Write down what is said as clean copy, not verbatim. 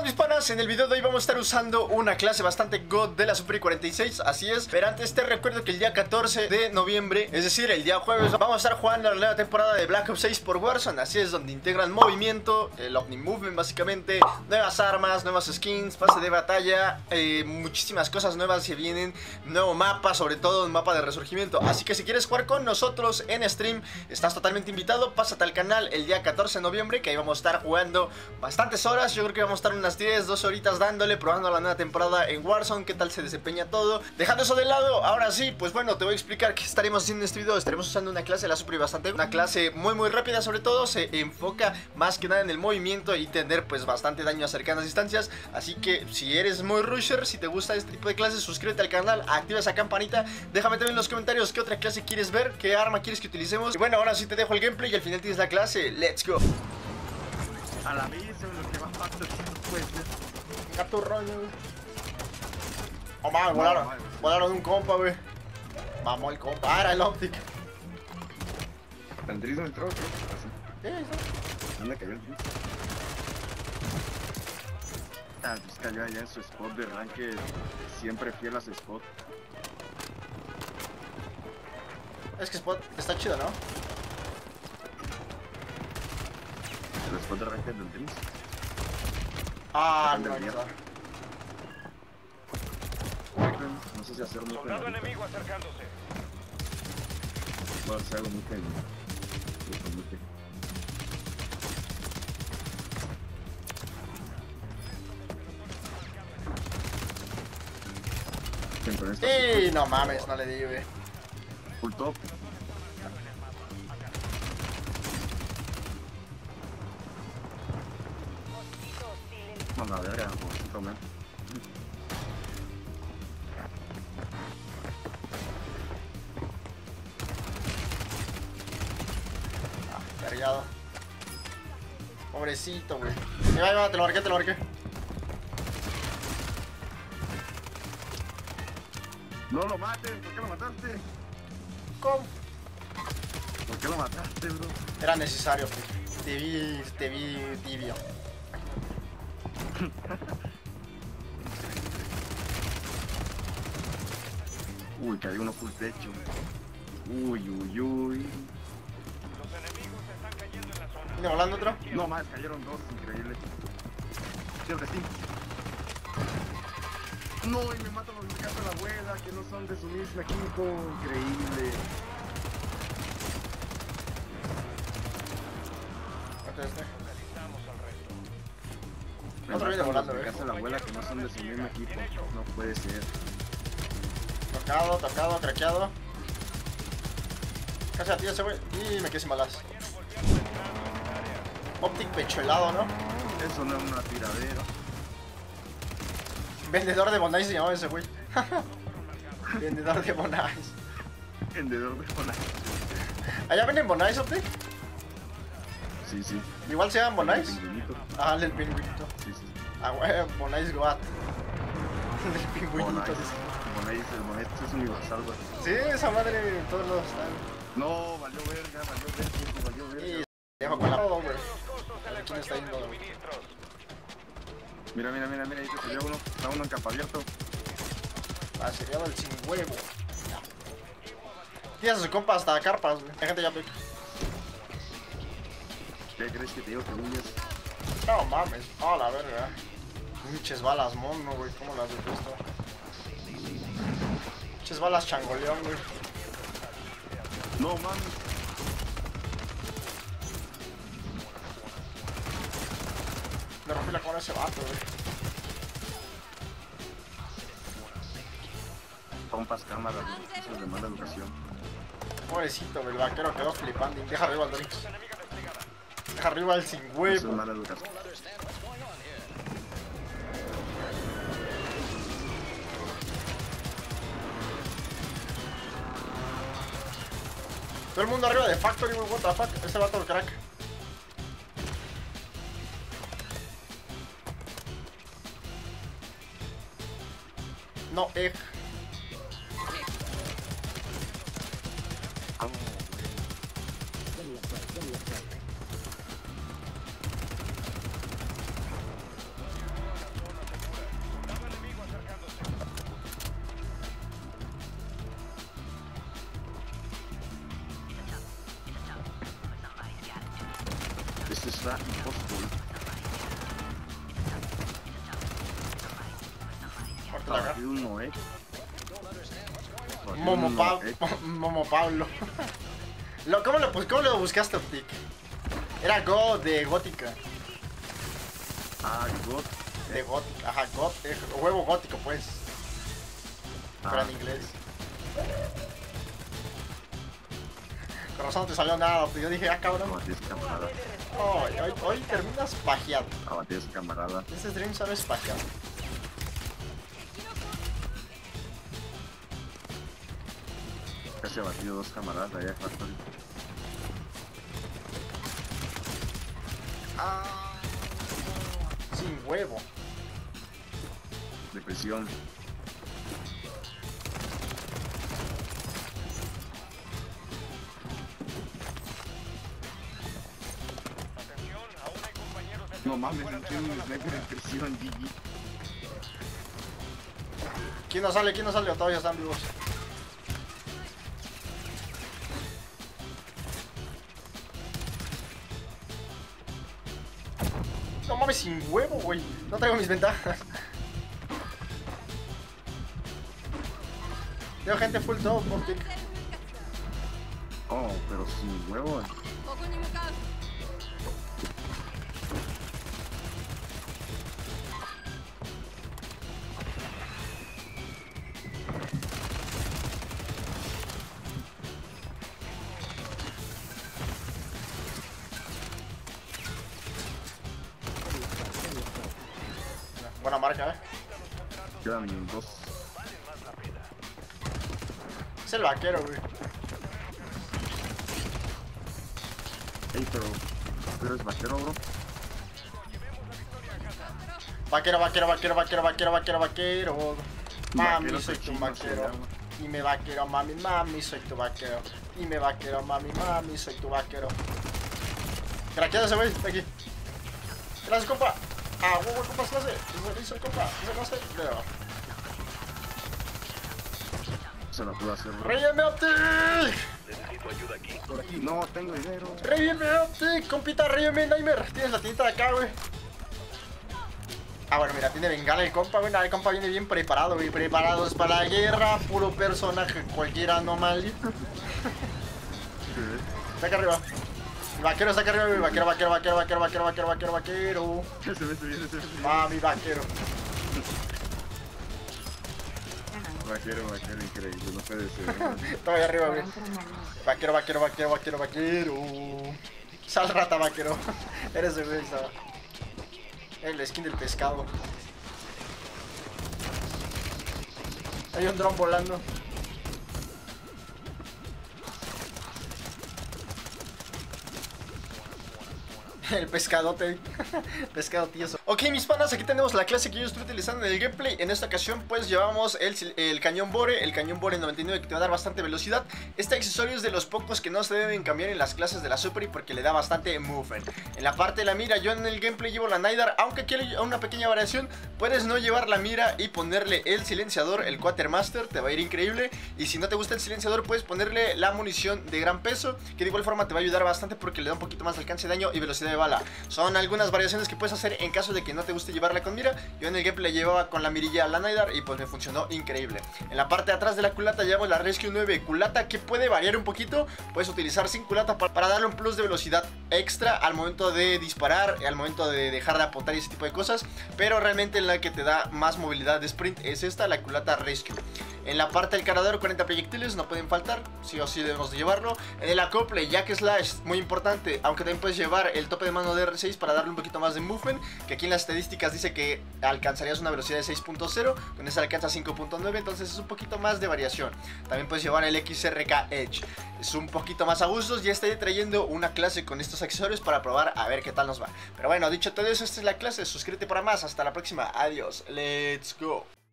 mis panas? En el video de hoy vamos a estar usando una clase bastante god de la Super I-46, así es. Pero antes te recuerdo que el día 14 de noviembre, es decir, el día jueves, vamos a estar jugando la nueva temporada de Black Ops 6 por Warzone. Así es, donde integran movimiento, el Omni Movement básicamente, nuevas armas, nuevas skins, pase de batalla, muchísimas cosas nuevas se vienen, nuevo mapa, sobre todo un mapa de resurgimiento. Así que si quieres jugar con nosotros en stream, estás totalmente invitado. Pásate al canal el día 14 de noviembre, que ahí vamos a estar jugando bastantes horas. Yo creo que vamos a estar unas 10, 12 horitas dándole, probando la nueva temporada en Warzone, qué tal se desempeña todo. Dejando eso de lado, ahora sí, pues bueno, te voy a explicar qué estaremos haciendo en este video. Estaremos usando una clase de la Super bastante, una clase muy rápida, sobre todo se enfoca más que nada en el movimiento y tener pues bastante daño a cercanas distancias. Así que si eres muy rusher, si te gusta este tipo de clases, suscríbete al canal, activa esa campanita, déjame también en los comentarios qué otra clase quieres ver, qué arma quieres que utilicemos. Y bueno, ahora sí te dejo el gameplay y al final tienes la clase. Let's go. A la vez, lo que va a pasar después. Venga tu rollo, güey. Oh, man, volaron un compa, güey. Mamó el compa. Ah, era el Optic. ¿El Driz no entró? ¿Qué? Sí, sí. ¿Dónde cayó el Driz? Ah, pues cayó allá en su spot de ranque. Siempre fiel a su spot. Es que Spot está chido, ¿no? El spot de ranque del Driz. Ah, Depende no, del día. No sé si hacer mucho. Soldado enemigo acercándose. Voy a hacer algo muy pequeño. Sí, no mames, no le di, güey. Full top. No, la verga, poquito menos. Cargado. Pobrecito, güey. Ahí va, te lo marqué, te lo marqué. No lo mates, ¿por qué lo mataste? ¿Cómo? ¿Por qué lo mataste, bro? Era necesario, güey. Te vi tibio. Uy, cayó uno full techo. Uy. Los enemigos están cayendo en la zona. ¿Viene volando otro? No más, cayeron dos, increíble. Creo que sí. No, y me matan los gatos de la abuela, que no son de su mismo equipo. Increíble. Localizamos al resto. Otro viene volando, los eh. gatos de la abuela, que no son de su mismo equipo. No puede ser. Tocado, craqueado. Casi a ti ese güey. Y me quedé sin balas. Optic pecho helado, ¿no? Eso no es una tiradera. Vendedor de Bonais se llamaba ese güey. Vendedor de Bonais. Vendedor de bolas. ¿Allá venden Bonais, Optic? Sí. Igual se llaman Bonais. El pingüinito. Ah, el del pingüinito. Sí. Ah, güey, Bonais Goat. El del pingüinito. Bonais es universal, güey. Sí, esa madre en todos lados está. No, valió verga. Y dejo con la todo, güey. A ver quién está yendo. Mira, ahí te subió uno. Está uno en capa abierto. Ah, sería el sin huevo. Tienes a su compa hasta carpas, güey. Hay gente ya pica. ¿Qué crees que te digo que huyes? No mames. Oh, la verga. Pinches balas mono, güey. ¿Cómo las detesto? Pinches balas changoleón, güey. No mames. Le rompí la cara a ese vato, güey. Compas, cámaras, eso es de mala educación. Pobrecito, güey. El vaquero quedó flipando. Deja arriba al Drix. Deja arriba el sin Eso es huevo. mala educación. Todo el mundo arriba de Factory, güey. What the fuck. Ese vato el crack. No, está Impossible. Córtala acá. Abatido uno, Momo Pablo. ¿Cómo lo buscaste, Optic? Era Go de Gótica. Ah, God. De Gótica, ajá, huevo gótico, pues. Pero en Ah, inglés. Con razón no te salió nada, Optic. Yo dije, ah, cabrón. abatido ese camarada. Hoy terminas pajeado. Abatido ese camarada. Este stream solo es pajeado. Casi abatido dos camaradas allá de Factory. Sin huevo. De prisión. Atención, aún hay compañeros de No mames, entré un sniper de prisión, GG. ¿Quién no sale? ¿O todavía están vivos? No mames, sin huevo, güey. No traigo mis ventajas. Veo gente full top, Optic. Oh, pero sin huevo. ここに向かう Buena marca, Quedan dos. Es el vaquero, güey. Ey, pero es vaquero, bro. Vaquero. Mami, Vaquero soy tu cochino, vaquero. se llama. Dime vaquero, mami, soy tu vaquero. Dime vaquero, mami, soy tu vaquero. Craqueado ese güey, está aquí. Gracias, compa. Ah, huevo, compa, se lo hace. Eso hizo el compa, eso no sé. Pero. Se la puedo hacer, bro. ¡Reyeme Optic! Por aquí. No, tengo dinero. ¡Reyeme Optic! Compita, reyeme Nightmare. Tienes la tinta de acá, güey. Ah, bueno, mira, tiene bengala el compa, güey. El compa viene bien preparado, güey. Preparados para la guerra. Puro personaje, cualquier anomalía. Está acá arriba. El vaquero está acá arriba, güey. Vaquero. Se ve, se ve. Mami, vaquero. Vaquero, increíble. No puede ser. Está ahí arriba, güey. Vaquero. Sal rata, vaquero. Eres el güey, estaba. El skin del pescado. Hay un dron volando. El pescadote. Pescado tieso. Ok, mis panas, aquí tenemos la clase que yo estoy utilizando en el gameplay. En esta ocasión pues llevamos el cañón Bore. El cañón Bore 99 que te va a dar bastante velocidad. Este accesorio es de los pocos que no se deben cambiar en las clases de la Super porque le da bastante movement. En la parte de la mira, yo en el gameplay llevo la Naidar. Aunque aquí hay una pequeña variación. Puedes no llevar la mira y ponerle el silenciador, el Quartermaster. Te va a ir increíble. Y si no te gusta el silenciador, puedes ponerle la munición de gran peso, que de igual forma te va a ayudar bastante porque le da un poquito más de alcance de daño y velocidad de bala. Son algunas variaciones que puedes hacer en caso de que no te guste llevarla con mira. Yo en el gameplay llevaba con la mirilla a la Naidar y pues me funcionó increíble. En la parte de atrás de la culata llevamos la Rescue 9 culata, que puede variar un poquito. Puedes utilizar sin culata para darle un plus de velocidad extra al momento de disparar, al momento de dejar de apuntar y ese tipo de cosas. Pero realmente la que te da más movilidad de sprint es esta, la culata Rescue. En la parte del cargador, 40 proyectiles no pueden faltar, sí o sí debemos de llevarlo. En el acople, Jack Slash, muy importante, aunque también puedes llevar el tope de mano de R6 para darle un poquito más de movement, que aquí en las estadísticas dice que alcanzarías una velocidad de 6.0, con esa alcanza 5.9, entonces es un poquito más de variación. También puedes llevar el XRK Edge, es un poquito más a gustos. Ya estaré trayendo una clase con estos accesorios para probar a ver qué tal nos va. Pero bueno, dicho todo eso, esta es la clase, suscríbete para más, hasta la próxima, adiós, let's go.